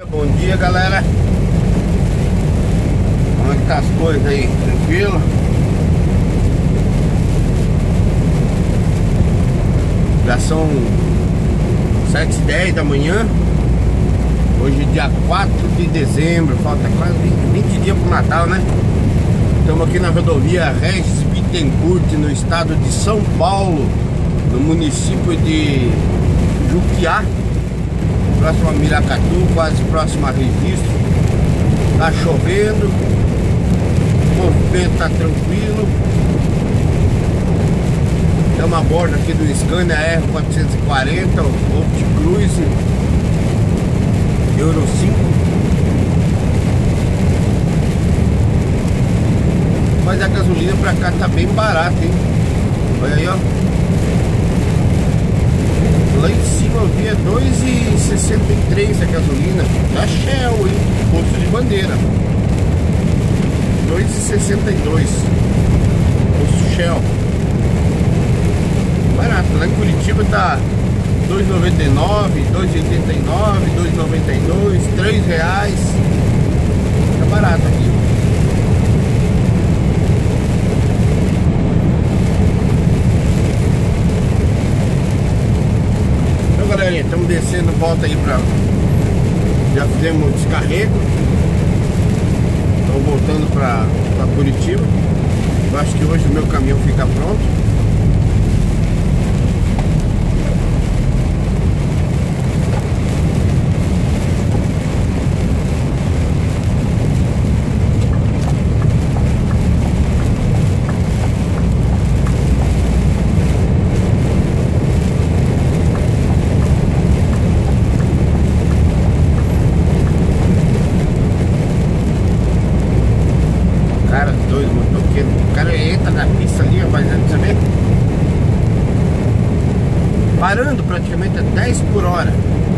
Bom dia, galera. Como é que tá as coisas aí? Tranquilo? Já são 7h10 da manhã. Hoje dia 4 de dezembro. Falta quase 20 dias pro Natal, né? Estamos aqui na rodovia Regis Bittencourt, no estado de São Paulo, no município de Juquiá, próximo a Miracatu, quase próximo a Registro. Tá chovendo, o movimento tá tranquilo. Estamos a bordo aqui do Scania R440 Opticruise Euro 5. Mas a gasolina pra cá tá bem barata, hein? Olha aí, ó. Lá em cima eu via 2,63 a gasolina da Shell, hein? Posto de bandeira 2,62 posto Shell. Barato. Lá em Curitiba tá 2,99, 2,89, 2,92, R$3. Tá barato aqui. Galerinha, estamos descendo, volta aí pra... Já fizemos o descarrego. Estamos voltando pra Curitiba. Eu acho que hoje o meu caminhão fica pronto. Parando praticamente a 10 por hora.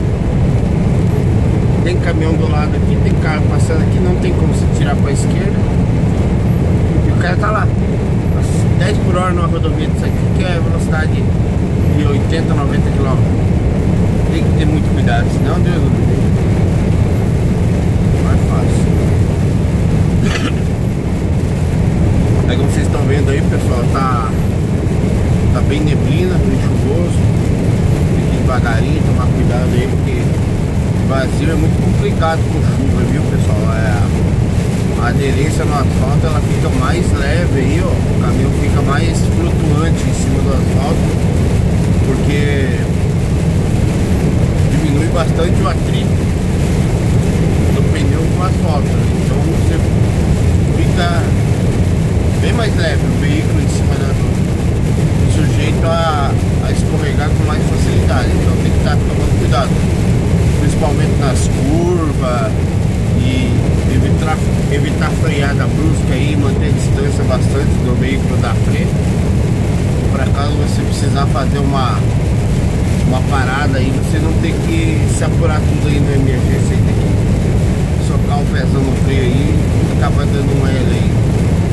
Tem caminhão do lado aqui, tem carro passando aqui, não tem como se tirar para a esquerda. E o cara tá lá 10 por hora numa rodovia disso aqui, que é velocidade de 80, 90 km. Tem que ter muito cuidado, senão Deus não me livre. Não é fácil. Aí como vocês estão vendo aí, pessoal, tá bem neblina, bem chuvoso. Devagarinho, tomar cuidado aí, porque o Brasil é muito complicado com chuva, viu, pessoal? A aderência no asfalto ela fica mais leve aí, ó. O caminhão fica mais flutuante em cima do asfalto, porque diminui bastante o atrito do pneu com o asfalto, né? Então você fica bem mais leve o veículo em cima sujeito a escorregar com mais facilidade. Então tem que estar tomando cuidado, principalmente nas curvas, e evitar freada brusca aí, manter a distância bastante do veículo da frente, para caso você precisar fazer uma parada aí, você não ter que se apurar tudo aí na emergência, aí tem que socar o pezão no freio aí e acabar dando um L aí.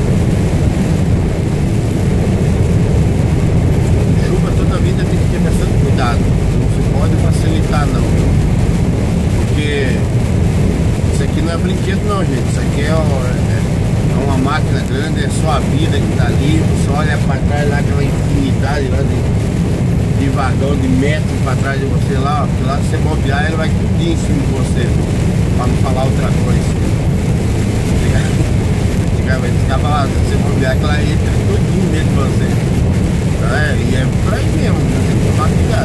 Toda a vida tem que ter bastante cuidado, não se pode facilitar não, porque isso aqui não é brinquedo não, gente. Isso aqui é uma máquina grande, é só a vida que tá ali. Você olha para trás lá, aquela infinidade lá de vagão, de metro para trás de você lá, ó, que lá você bobear ele vai tudo em cima de você, para não falar outra coisa. Antigamente ficava lá, você bobear que ela entra tudinho dentro de você. E é por aí mesmo, tem que tomar cuidado.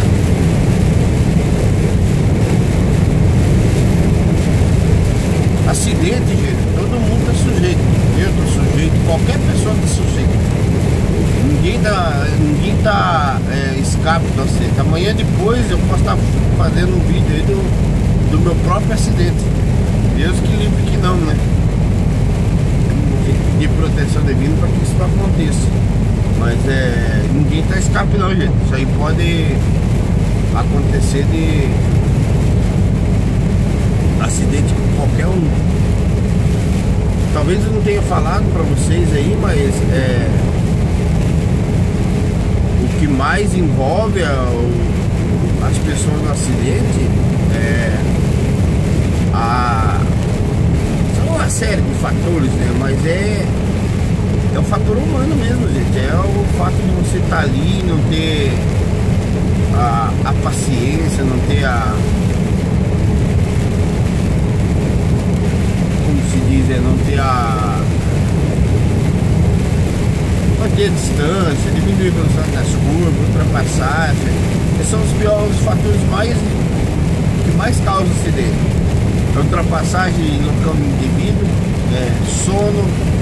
Acidente, gente, todo mundo tá sujeito. Eu tô sujeito, qualquer pessoa tá sujeita. Ninguém tá escape do acidente. Amanhã depois eu posso estar fazendo um vídeo aí do meu próprio acidente. Deus que livre que não, né? Tem que pedir proteção divina para que isso não aconteça. Mas ninguém tá escape não, gente. Isso aí pode acontecer de acidente com qualquer um. Talvez eu não tenha falado pra vocês aí, mas o que mais envolve as pessoas no acidente é a fatores, né? Mas é o fator humano mesmo, gente. É o fato de você estar ali, não ter a paciência, não ter como se diz, não ter manter a distância, diminuir a velocidade das curvas, ultrapassagem. Esses são os fatores que mais causam acidente. Ultrapassagem em local indevido, sono,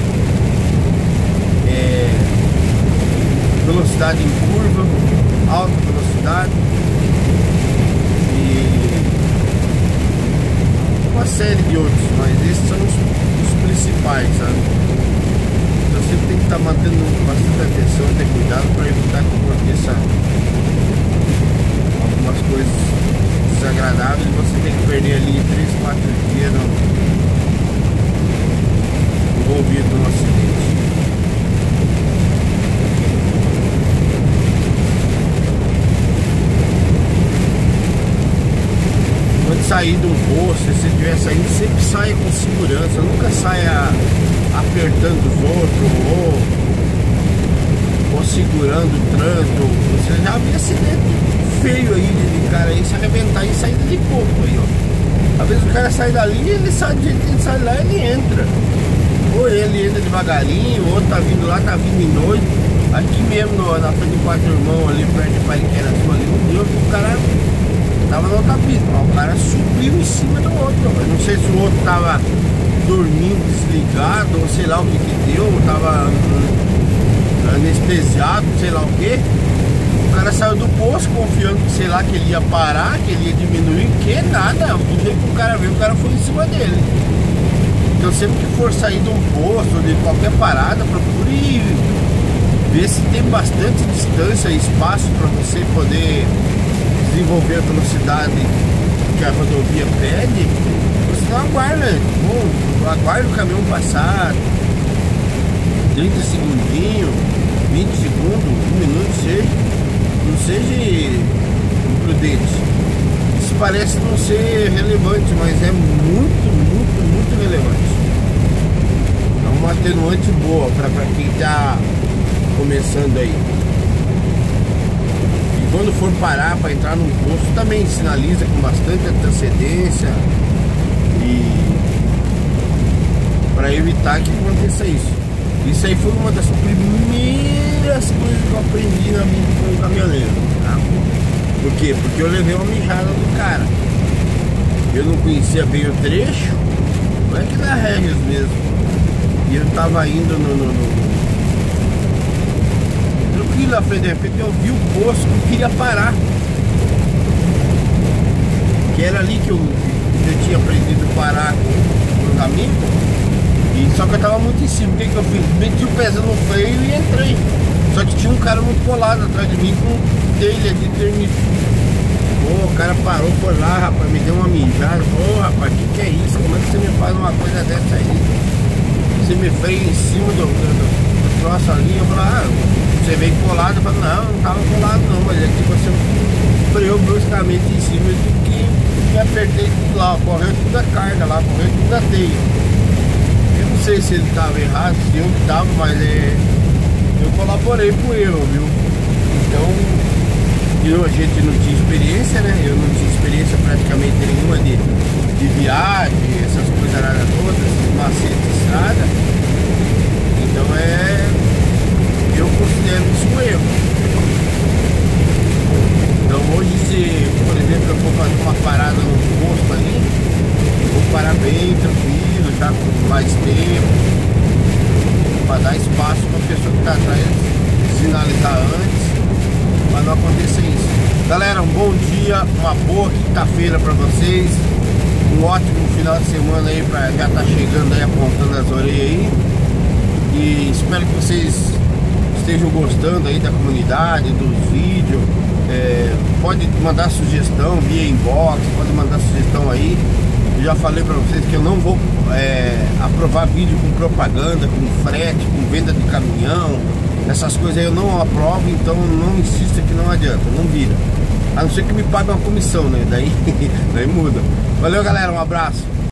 velocidade em curva, alta velocidade e uma série de outros, mas esses são os principais, sabe? Então você tem que estar mantendo bastante atenção e ter cuidado para evitar que aconteça algumas coisas desagradáveis e você tem que perder ali 3, 4 dias envolvido num acidente. Quando sair de um posto, se você estiver saindo, sempre saia com segurança, nunca saia apertando os outros ou segurando o trânsito. Você já viu acidente feio aí de cara aí se arrebentar e sair de pouco aí, ó. Às vezes o cara sai dali, ele sai do jeito que ele sai lá, ele entra. Ou ele entra devagarinho, o outro tá vindo lá, tá vindo em noite. Aqui mesmo na frente de 4 Irmãos, ali perto de Pariquera, ali no dia, o cara tava na outra pista, o cara subiu em cima do outro. Eu não sei se o outro tava dormindo desligado, ou sei lá o que deu, tava anestesiado, sei lá o que. O cara saiu do posto confiando que, sei lá, que ele ia parar, que ele ia diminuir, que nada. Do jeito que o cara veio, o cara foi em cima dele. Então sempre que for sair de um posto ou de qualquer parada, procure ver se tem bastante distância e espaço para você poder desenvolver a velocidade que a rodovia pede. Você não aguarda, aguarda o caminhão passar 30 segundinhos, 20 segundos, 1 minuto, não seja imprudente. Isso parece não ser relevante, mas é muito, muito, muito relevante. É uma atenuante boa para quem está começando aí. E quando for parar para entrar num posto, também sinaliza com bastante antecedência e para evitar que aconteça isso. Isso aí foi uma das primeiras coisas que eu aprendi na vida como caminhoneiro, tá? Por quê? Porque eu levei uma mijada do cara. Eu não conhecia bem o trecho, não é que na Regis mesmo. E eu tava indo tranquilo na frente, de repente eu vi o posto que eu queria parar. Que era ali que eu tinha aprendido a parar com os amigos. E só que eu tava muito em cima. O que eu fiz? Meti o pezinho no freio e entrei. Só que tinha um cara muito colado atrás de mim com telha de termite. Pô, o cara parou, foi lá, rapaz, me deu uma mijada. Ô, rapaz, que é isso? Como é que você me faz uma coisa dessa aí? Você me freia em cima do troço ali. Eu falei, você veio colado? Eu falei, não tava colado não, mas é que você freou bruscamente em cima do que me apertei tudo lá. Correu tudo a carga lá, correu tudo a teia. Não sei se ele estava errado, se eu estava, mas eu colaborei com o erro, viu? Então, a gente não tinha experiência, né? Eu não tinha experiência praticamente nenhuma de viagem, essas coisas todas, esses macetes de estrada. Então eu considero isso um erro. Então hoje, se, por exemplo, eu for fazer uma parada no posto ali, eu vou parar bem tranquilo, já com mais tempo, para dar espaço para a pessoa que está atrás sinalizar antes, para não acontecer isso. Galera, um bom dia, uma boa quinta-feira para vocês, um ótimo final de semana aí, já tá chegando aí, apontando as orelhas aí, e espero que vocês estejam gostando aí da comunidade, dos vídeos. Pode mandar sugestão via inbox, pode mandar sugestão aí. Eu já falei pra vocês que eu não vou aprovar vídeo com propaganda, com frete, com venda de caminhão. Essas coisas aí eu não aprovo, então não insista que não adianta, não vira. A não ser que me pague uma comissão, né? Daí muda. Valeu, galera, um abraço.